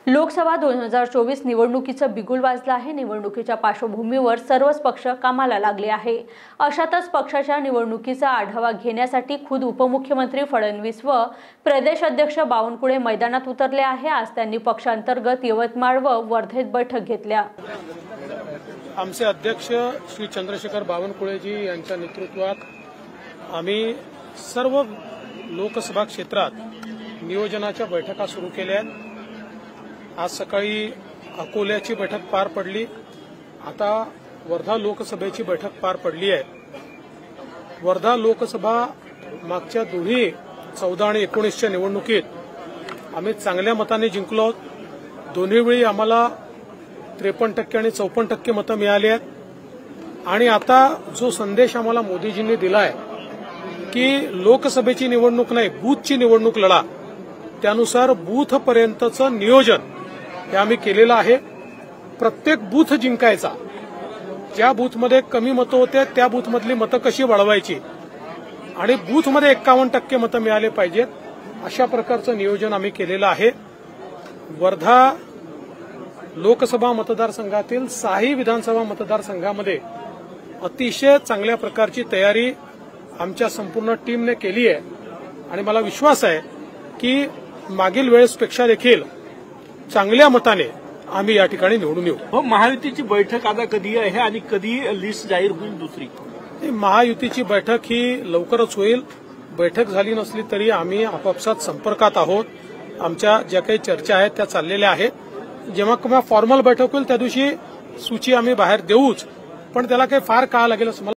लोकसभा 2024 निवडणुकीचं बिगुल वाजलं आहे। निवडणुकीच्या पार्श्वभूमीवर सर्वच पक्ष कामाला लागले आहे। अशातच पक्षाच्या निवडणुकीचा आढावा घेण्यासाठी खुद उपमुख्यमंत्री फडणवीस व प्रदेश अध्यक्ष बावनकुळे मैदानात उतरले आहे। आज त्यांनी पक्षांतर्गत यवतमाळ व वर्धेत बैठक घेतल्या। आमचे अध्यक्ष श्री चंद्रशेखर बावनकुळेजी यांच्या नेतृत्वात आम्ही सर्व लोकसभा क्षेत्रात नियोजनाच्या बैठका सुरू केल्या आहेत। आज सकाळी अकोल्याची बैठक पार पडली, आता वर्धा लोकसभेची बैठक पार पडली आहे। वर्धा लोकसभा मागच्या दोन्ही 14 आणि 19च्या निवडणुकीत आम्ही चांगल्या मताने जिंकलो आहोत। दोन्ही वेळी आम्हाला 53% आणि 54% मतं मिळाली आहेत। आणि आता जो संदेश आम्हाला मोदीजींनी दिला आहे की लोकसभेची निवडणूक नाही, बूथची निवडणूक लढा, त्यानुसार बूथपर्यंतचं नियोजन हे आम्ही केलेलं आहे। प्रत्येक बूथ जिंकायचा, ज्या बूथमध्ये कमी मतं होते त्या बूथमधली मतं कशी वाढवायची आणि बूथमध्ये 51% मतं मिळाले पाहिजेत, अशा प्रकारचं नियोजन आम्ही केलेलं आहे। वर्धा लोकसभा मतदारसंघातील 6 विधानसभा मतदारसंघामध्ये अतिशय चांगल्या प्रकारची तयारी आमच्या संपूर्ण टीमने केली आहे आणि मला विश्वास आहे की मागील वेळेसपेक्षा देखील चांगल्या मताने आम्ही या ठिकाणी निवडून येऊ। महायुतीची बैठक आता कधी आहे आणि कधी लिस्ट जाहीर होईल? दुसरी महायुतीची बैठक ही लवकरच होईल। बैठक झाली नसली तरी आम्ही आपापसात संपर्कात आहोत। आमच्या ज्या काही चर्चा आहेत त्या चाललेल्या आहेत। जेव्हा फॉर्मल बैठक होईल त्या दिवशी सूची आम्ही बाहेर देऊच, पण त्याला काही फार काळ लागेल असं